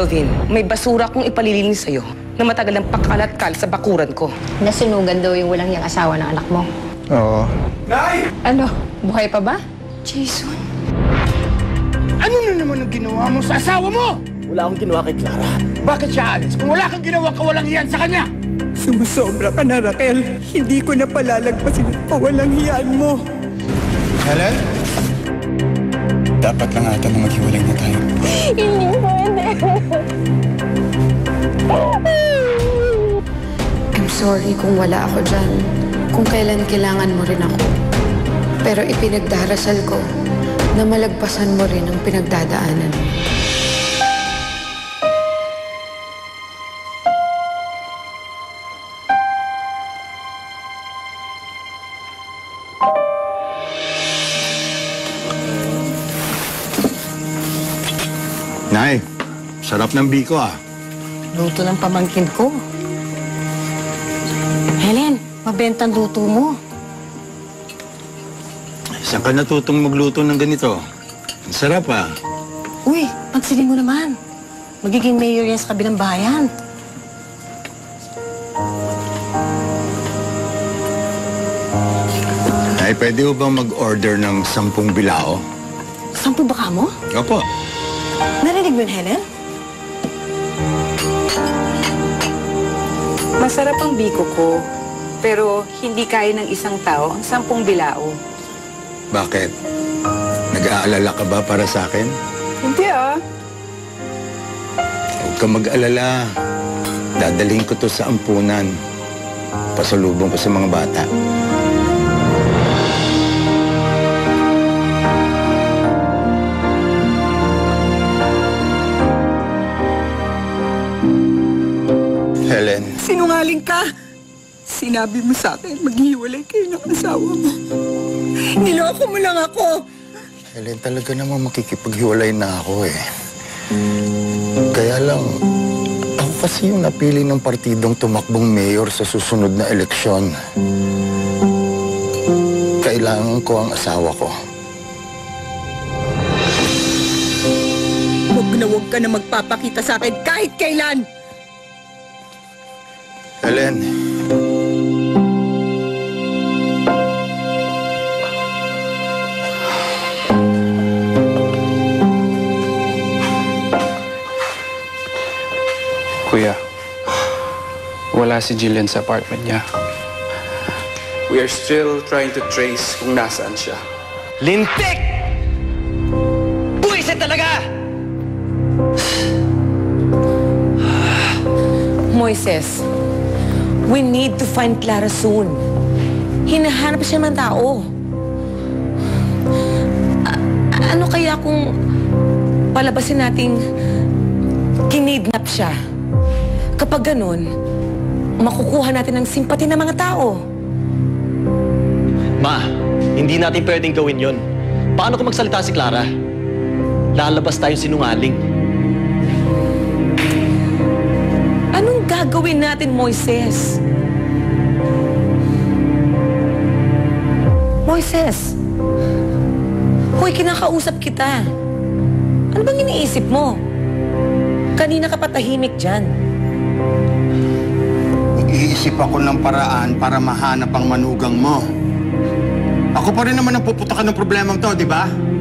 Alvin, may basura kong ipalilinis sa'yo na matagal ang pakalat-kal sa bakuran ko. Nasunugan daw yung walang yang asawa ng anak mo. Oo. Nay! Ano? Buhay pa ba? Jason? Ano na naman ang ginawa mo sa asawa mo? Wala akong ginawa kay Clara. Bakit siya alis? Kung wala kang ginawa, kawalang iyan sa kanya! Sumusobra ka na, Raquel. Hindi ko na palalagpasin ang kawalang hiyaan mo. Helen? Dapat lang ata na maghiwalay na tayo. Hindi pwede. I'm sorry kung wala ako dyan. Kung kailan kailangan mo rin ako. Pero ipinagdarasal ko na malagpasan mo rin ang pinagdadaanan mo. Nay, sarap ng biko ah. Luto ng pamangkin ko. Helen, mabenta ang luto mo. Saan ka natutong magluto ng ganito? Ang sarap ah. Uy, pansinin mo naman. Magiging mayor yan sa kabilang bayan. Nay, pwede mo bang mag-order ng 10 bilao? 10 ba ka mo? Opo. Narinig mo yun, Helen? Masarap ang biko ko, pero hindi kaya ng isang tao ang 10 bilao. Bakit? Nag-aalala ka ba para sa akin? Hindi ah. Huwag kang mag-alala. Dadalhin ko to sa ampunan. Pasalubong ko sa mga bata. Helen. Sinungaling ka! Sinabi mo sa akin, maghihiwalay kayo ng asawa mo. Niloko mo lang ako! Helen, talaga naman makikipaghiwalay na ako eh. Kaya lang, ako kasi yung napili ng partidong tumakbong mayor sa susunod na eleksyon. Kailangan ko ang asawa ko. Huwag ka na magpapakita sa akin kahit kailan! Helen. Kuya, wala si Jillian sa apartment niya. We are still trying to trace kung nasaan siya. Lintik! Buwisit talaga! Moises, we need to find Clara soon. Hinahanap siya ng tao. Ano kaya kung palabasin nating kinidnap siya? Kapag ganun, makukuha natin ang simpati ng mga tao. Ma, hindi natin pwedeng gawin yon. Paano kung magsalita si Clara? Lalabas tayong sinungaling. Anong gagawin natin, Moises? Moises! Hoy, kinakausap kita. Ano bang iniisip mo? Kanina ka patahimik dyan. Iisip ako ng paraan para mahanap ang manugang mo. Ako pa rin naman ang puputakan ng problemang to, di ba?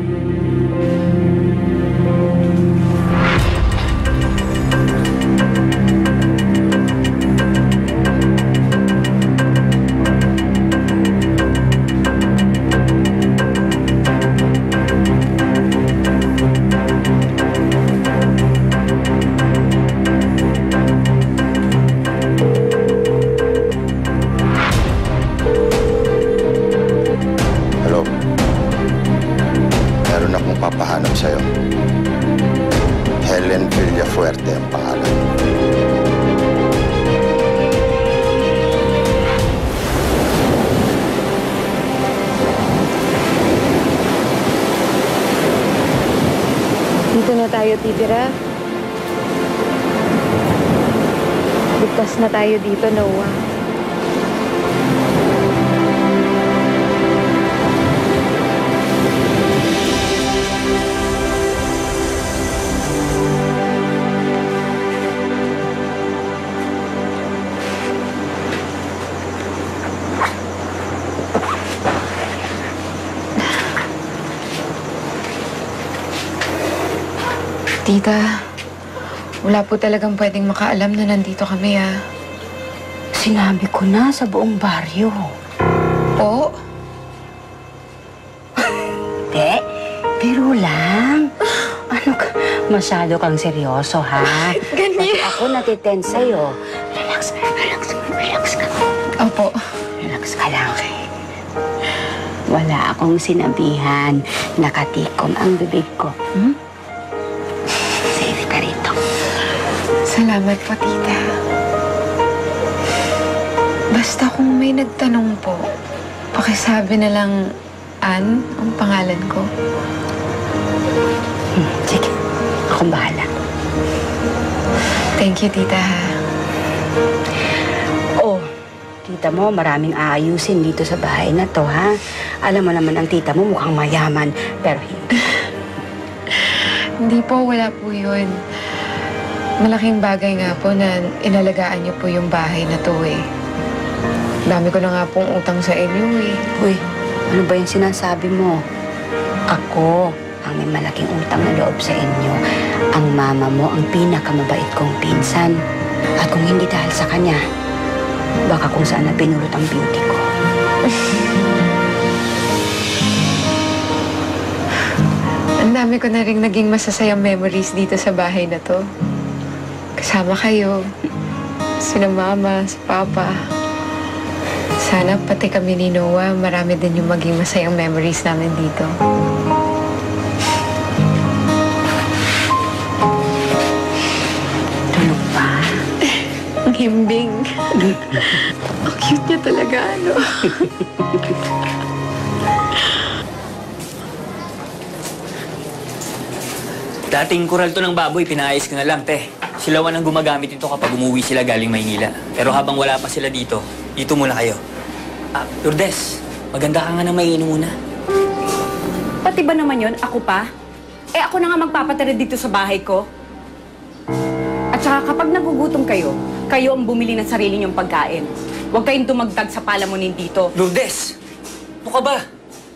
Papahanap sa'yo. Helen Villafuerte ang pangalan. Dito na tayo titira. Ligtas na tayo dito, Noah. Tita, wala po talagang pwedeng makaalam na nandito kami, ah. Sinabi ko na sa buong baryo. Po? Hindi, biro lang. Ano ka? Masyado kang seryoso, ha? Ganyan. Pati ako natiten sa'yo. Relax ka. Opo. Relax ka lang. Wala akong sinabihan. Nakatikom ang bibig ko. Safe ka rito. Salamat po, tita. Basta kung may nagtanong po, pakisabi na lang Ann ang pangalan ko. Sige, akong bahala. Thank you, tita, ha? Oh, tita mo, maraming aayusin dito sa bahay na to, ha? Alam mo naman ang tita mo mukhang mayaman, pero hindi. Hindi po, wala po yun. Malaking bagay nga po na inalagaan niyo po yung bahay na to, eh. Dami ko na nga pong utang sa inyo, eh. Uy, ano ba yung sinasabi mo? Ako ang may malaking utang na loob sa inyo. Ang mama mo ang pinakamabait kong pinsan. At kung hindi dahil sa kanya, baka kung saan na pinulot ang beauty ko. Ang dami ko na rin naging masasayang memories dito sa bahay na to. Kasama kayo. Sina mama, si papa. Sana pati kami ni Noah, marami din yung maging masayang memories namin dito. Tulog pa? Ang himbing. Ang cute niya talaga, ano? Dating kural to ng baboy, pinaayos ko na lang, te. Silawan ang gumagamit ito kapag umuwi sila galing Maynila. Pero habang wala pa sila dito muna kayo. Lourdes, maganda ka nga na mainom muna. Pati ba naman yon ako pa? Eh ako na nga magpapatira dito sa bahay ko. At saka kapag nagugutom kayo, kayo ang bumili ng sarili niyong pagkain. Huwag kayong dumagdag sa palamunin dito. Lourdes, ano ka ba?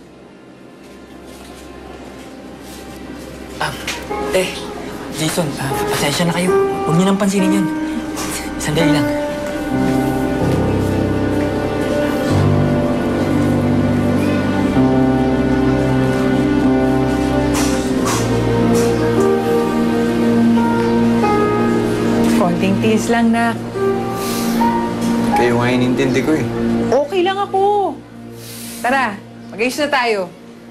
Jason, pasensya na kayo. Huwag niyo nang pansinin yun. Sandali lang. Konting tiis lang, nak. Kayo nga inintindi ko eh. Okay lang ako. Tara, mag-ayos na tayo.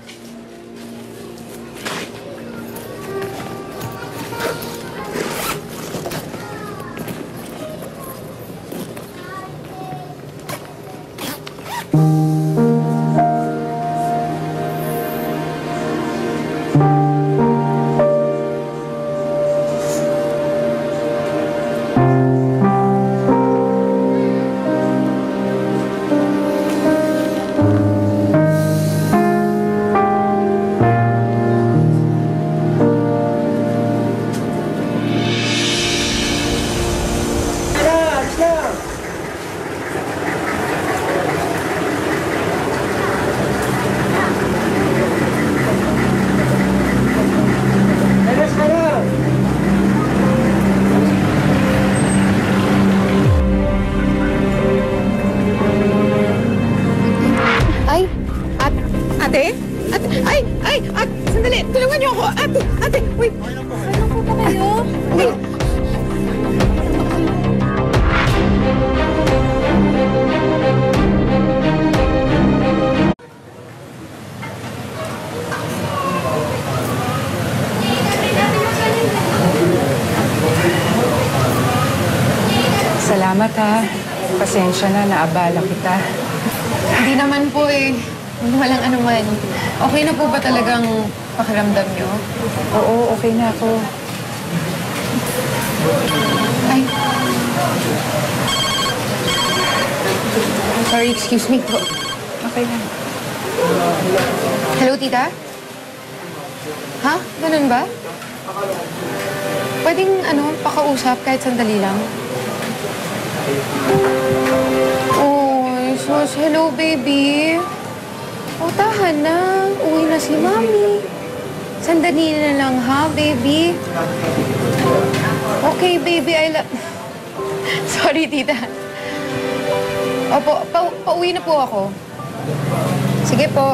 Sandali, tulungan niyo ako. Ate, wait. Ano po ba kayo? Wait. Salamat ha. Pasensya na, naabala kita. Hindi naman po eh. Walang anuman. Okay na po ba talagang pakiramdam niyo? Oo, okay na ako. Ay. Sorry, excuse me po. Okay na. Hello, tita? Ha? Ganun ba? Pwedeng, pakausap kahit sandali lang? Oh, sus. Hello, baby. O, tahan na. Uwi na si Mami. Sandali na lang, ha, baby? Okay, baby, Sorry, tita. Opo, pauwi na po ako. Sige po.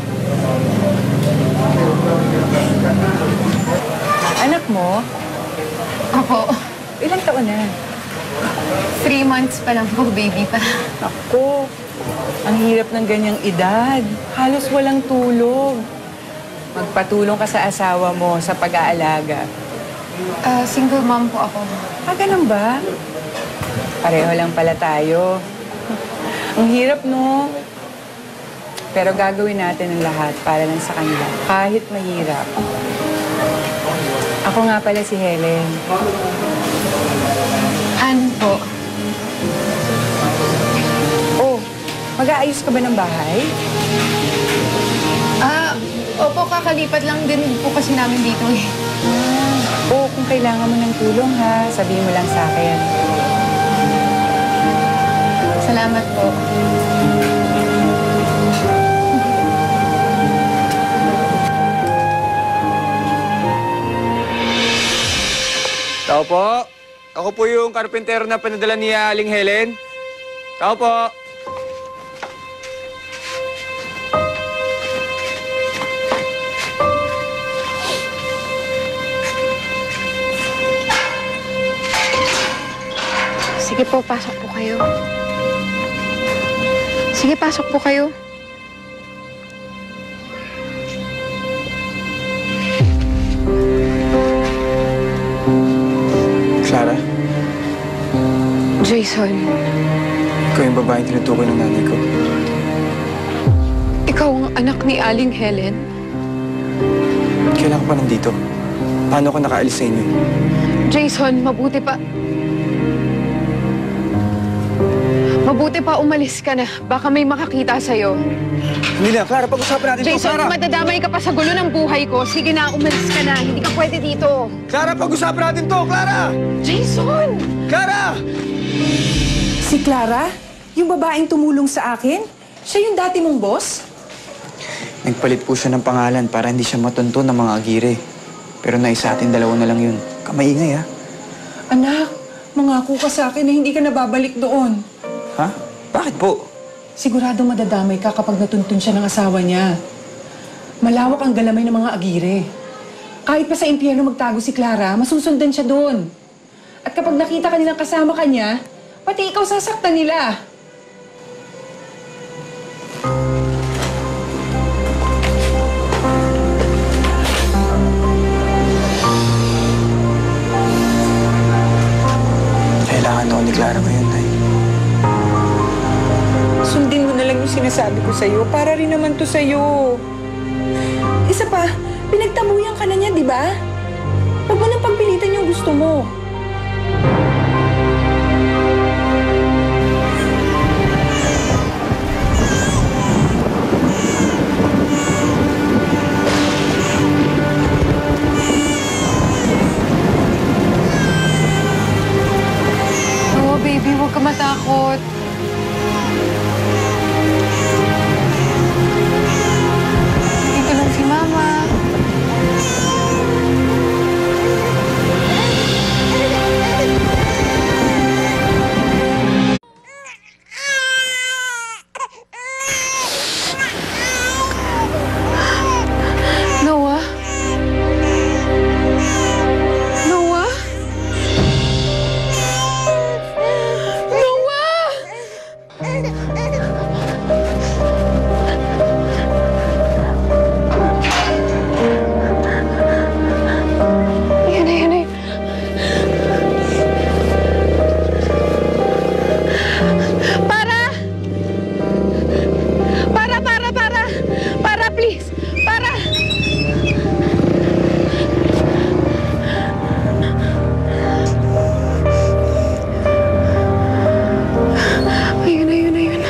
Anak mo? Opo. Ilang taon na? 3 months pa lang po, baby pa. Ako, ang hirap ng ganyang edad. Halos walang tulog. Magpatulong ka sa asawa mo sa pag-aalaga. Single mom po ako. Ganun ba? Pareho lang pala tayo. Ang hirap, no? Pero gagawin natin ang lahat para lang sa kanila, kahit mahirap. Ako nga pala si Helen. Ann po. Oh, mag-aayos ka ba ng bahay? Opo, kakalipat lang din po kasi namin dito eh. Oo, kung kailangan mo ng tulong ha, sabihin mo lang sa akin. Salamat po. Tao po. Ako po yung karpentero na pinadala ni Aling Helen. Tao po. Sige po, pasok po kayo. Sige, pasok po kayo. Clara, Jason, ikaw yung babaeng tinutukoy ng nanay ko. ikaw ang anak ni Aling Helen? Kailan ka pa nandito? Paano ako nakaalis sa inyo? Jason, mabuti pa. Mabuti pa umalis ka na. Baka may makakita sa'yo. Hindi na, Clara, pag-usapan natin Jason, to, Clara! madadamay ka pa sa gulo ng buhay ko. Sige na, umalis ka na. Hindi ka pwede dito. Clara, pag-usapan natin to, Clara! Jason! Clara! Si Clara? Yung babaeng tumulong sa akin? Siya yung dati mong boss? Nagpalit po siya ng pangalan para hindi siya matunto ng mga agire. Pero naisa atin dalawa na lang yun. Kamaingay, ha? Anak, mangako ka sa akin na hindi ka nababalik doon. Ha? Bakit po? Sigurado madadamay ka kapag natuntun siya ng asawa niya. Malawak ang galamay ng mga agire. Kahit pa sa impyerno magtago si Clara, masusundan siya doon. At kapag nakita ka nilang kasama ka niya, pati ikaw sasaktan nila. Kailangan ako ni Clara ngayon, Nay. Sundin mo na lang yung sinasabi ko sa'yo para rin naman to sa'yo. Isa pa, pinagtabuyan ka na niya, di ba? Huwag mo nang pagpilitan yung gusto mo. Oo, baby, huwag ka matakot. Dito lang si Mama. Noah? Noah? Ayan na, ayan na. Para! Para, please! Para! Ayun na, ayun na, ayun na.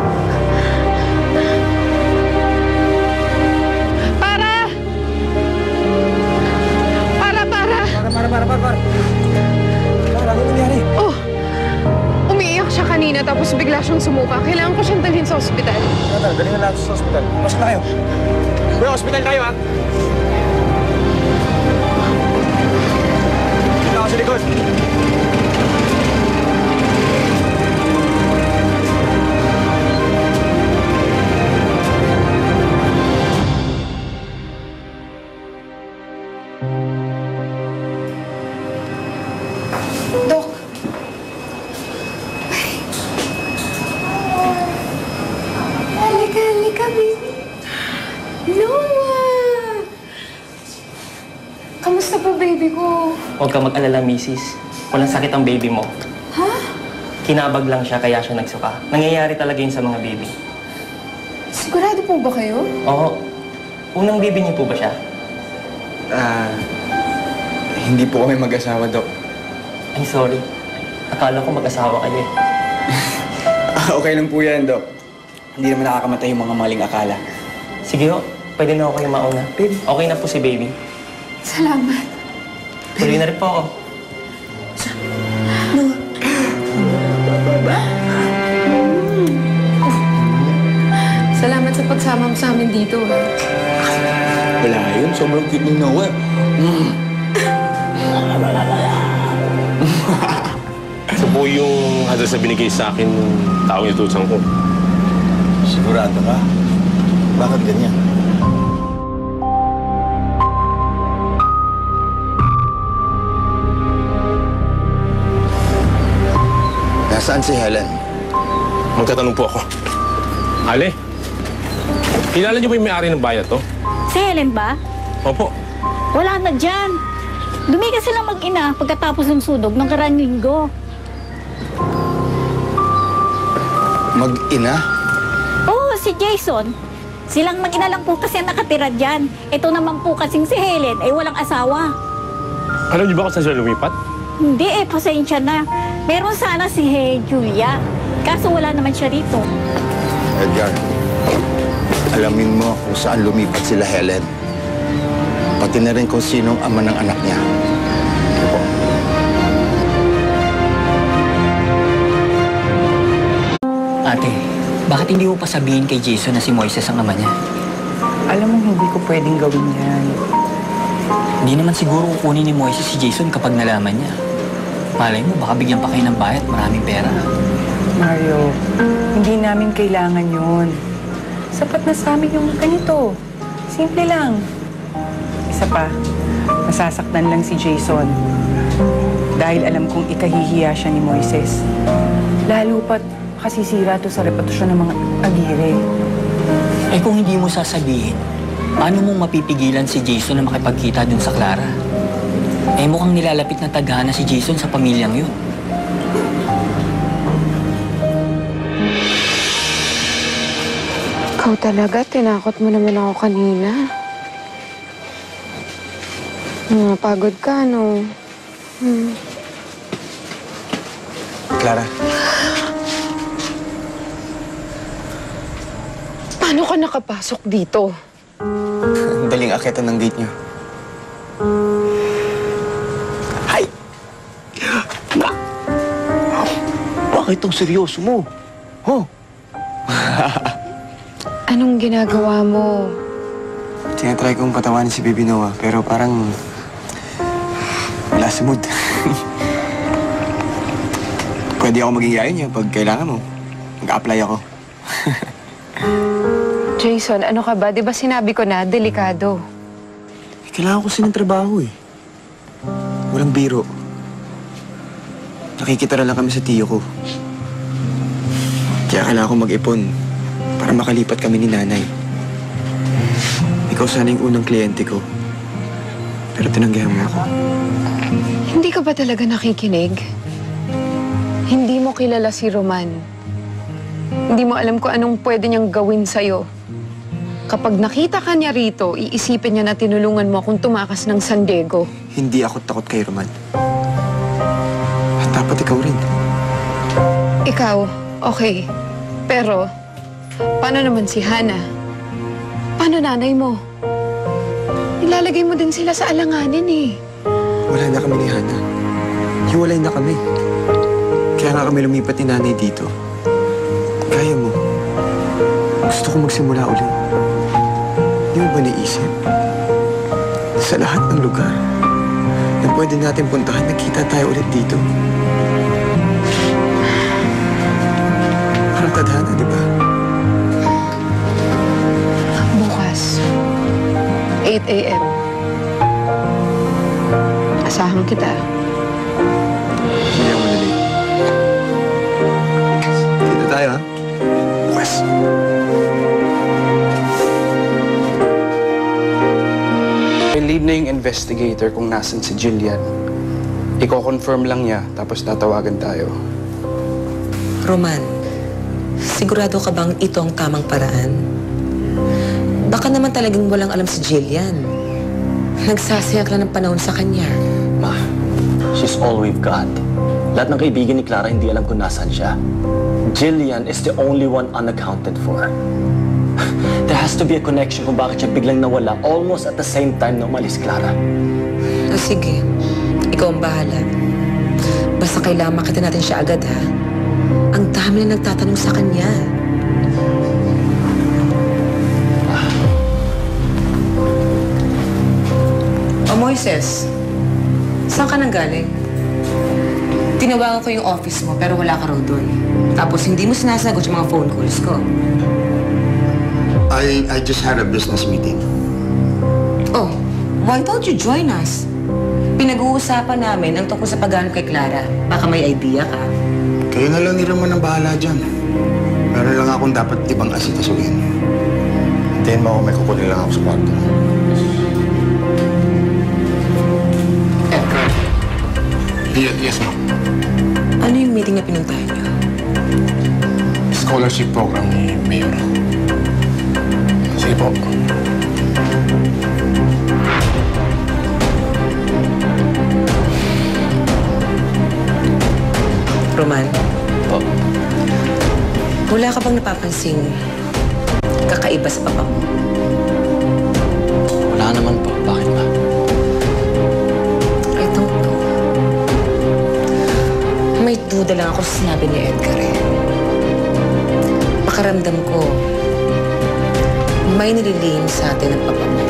Para! Para. Clara, ano nangyari? Oh! Umiiyak siya kanina tapos bigla siyang sumuka. Kailangan ko siyang dalhin sa ospital. Clara, galingan natin sa ospital. Pasok na kayo. Kuya, ospital tayo, ha? ako sa likod. Dok. Halika, halika, baby. Noah! Kamusta po, baby ko? Huwag ka mag-alala, misis. Walang sakit ang baby mo. Ha? Kinabag lang siya kaya siya nagsuka. Nangyayari talaga yun sa mga baby. Sigurado po ba kayo? Oo. Unang baby niyo po ba siya? Hindi po kami mag-asawa, Dok. I'm sorry. Akala ko mag-asawa kayo eh. Okay lang po yan, Dok. Hindi naman nakakamatay yung mga maling akala. Sige ho, pwede na ako kayo mauna. Babe, okay na po si baby. Salamat. Tuloy na rin po ako. Salamat sa pagsama mo sa amin dito, ha? Wala yun. Sobrang cute ni Noah. Ito po yung hadas na binigay sa akin ng taong itutusan ko. Sigurado ka? Bakit ganyan? Nasaan si Helen? Magtatanong po ako. Ale, kilala niyo ba yung may-ari ng bayan to? Si Helen ba? Opo. Wala na dyan. Lumigas silang mag-ina pagkatapos ng sunog ng karaang linggo. Mag-ina? Oo, si Jason. Silang mag-ina lang po kasi ang nakatira dyan. Ito naman po kasing si Helen ay walang asawa. Alam niyo ba kung saan sila lumipat? Hindi pasensya na. Meron sana si Julia. Kaso wala naman siya rito. Edgar, alamin mo kung saan lumipat sila Helen. Pati na rin kung sinong ama ng anak niya. Opo. Ate, bakit hindi mo pa sabihin kay Jason na si Moises ang ama niya? Alam mo, hindi ko pwedeng gawin yan. Hindi naman siguro kukunin ni Moises si Jason kapag nalaman niya. Malay mo, baka bigyan pa kayo ng bayad, maraming pera. Mario, hindi namin kailangan yun. Sapat na sa amin yung ganito. Simple lang. Isa pa, masasaktan lang si Jason. Dahil alam kong ikahihiya siya ni Moises. Lalo pat kasisira to sa reputasyon ng mga agire. Eh kung hindi mo sasabihin, paano mong mapipigilan si Jason na makipagkita dun sa Clara? Eh mukhang nilalapit na tadhana si Jason sa pamilyang yun. Ikaw talaga, tinakot mo naman ako kanina. Pagod ka, no? Clara, Paano ka nakapasok dito? ang daling akitan ng gate niyo. Hay! Bakit ang seryoso mo? Oh? Anong ginagawa mo? Tinatry kong patawanin si Baby Noah, pero parang wala sa mood. Pwede ako maging yayo niya pag kailangan mo. Mag-apply ako. Jason, ano ka ba? Di ba sinabi ko na, delikado? Kailangan ko kasi ng trabaho eh. Walang biro. Nakikita na lang kami sa tiyo ko. Kaya kailangan ko mag-ipon para makalipat kami ni nanay. Ikaw sana yung unang kliyente ko. Pero tinanggihan mo ako. Hindi ka ba talaga nakikinig? Hindi mo kilala si Roman. Hindi mo alam kung anong pwede niyang gawin sa'yo. Kapag nakita ka niya rito, iisipin niya na tinulungan mo akong tumakas ng San Diego. Hindi ako takot kay Roman. At dapat ikaw rin. Ikaw, okay. Pero, paano naman si Hana? Paano nanay mo? Ilalagay mo din sila sa alanganin eh. Wala na kami ni Hana. Hiwalay na kami. Kaya nga kami lumipat ni nanay dito. Kaya mo. Gusto ko magsimula ulit. Di mo ba naisip? Sa lahat ng lugar na pwede natin puntahan. Nagkita tayo ulit dito. Parang tadhana, di ba? Bukas, 8 a.m. Asahan kita. Hindi ako malilate. Dito tayo, ha? Bukas. May lead na yung investigator kung nasan si Jillian. Iko-confirm lang niya, tapos tatawagan tayo. Roman, sigurado ka bang ito ang tamang paraan? Baka naman talagang walang alam si Jillian. Nagsasayang lang ng panahon sa kanya. Ma, she's all we've got. Lahat ng kaibigan ni Clara hindi alam kung nasaan siya. Jillian is the only one unaccounted for. There has to be a connection kung bakit siya biglang nawala almost at the same time na umalis, Clara. Sige, ikaw ang bahala. Basta kailangan makita natin siya agad, ha? Ang dami na nagtatanong sa kanya. O Moises, saan ka nang galing? Tinawagan ko yung office mo pero wala ka raw doon. Tapos hindi mo sinasagot yung mga phone calls ko. I just had a business meeting. Oh, why don't you join us? Pinag-uusapan namin ang tungkol sa paghanap kay Clara. Baka may idea ka. Kayo na lang ni Ramon ang bahala dyan. Meron lang akong dapat ibang asikasuhin. Hintayin mo ako, may kukunin lang ako sa kwarto. Yes, ma'am. Ano yung meeting na pinuntahan niyo? Scholarship program ni Mayor. Sige po. Roman? Po. Wala ka bang napapansing kakaiba sa papa mo? Wala naman po. Bakit ba? May duda lang ako sa sinabi ni Edgar eh. Pakaramdam ko, may nililihim sa atin ng papa mo.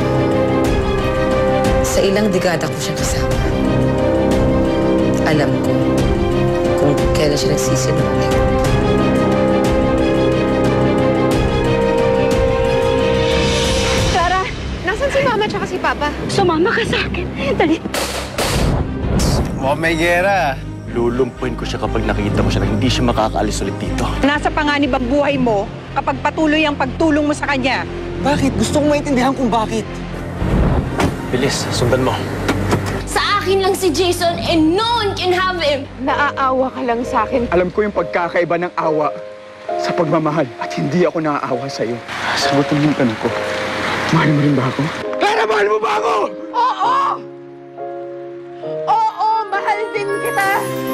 Sa ilang dekada ko siya kasama. Alam ko kung kailan siya nagsisinungaling. Clara, nasan si Mama tsaka si Papa? Sumama ka sa akin. Dali. Mukhang may gera. Lulumpuin ko siya kapag nakita ko siya na hindi siya makakaalis ulit dito. Nasa panganib ang buhay mo kapag patuloy ang pagtulong mo sa kanya. Bakit? Gusto kong maintindihan kung bakit. Bilis, sundan mo. Sa akin lang si Jason and no one can have him. Naaawa ka lang sa akin. Alam ko yung pagkakaiba ng awa sa pagmamahal at hindi ako naaawa sa'yo. Sagutin mo yung tanong ko. Mahal mo rin ba ako? Clara, mahal mo ba ako? Oo! Oo, mahal din kita!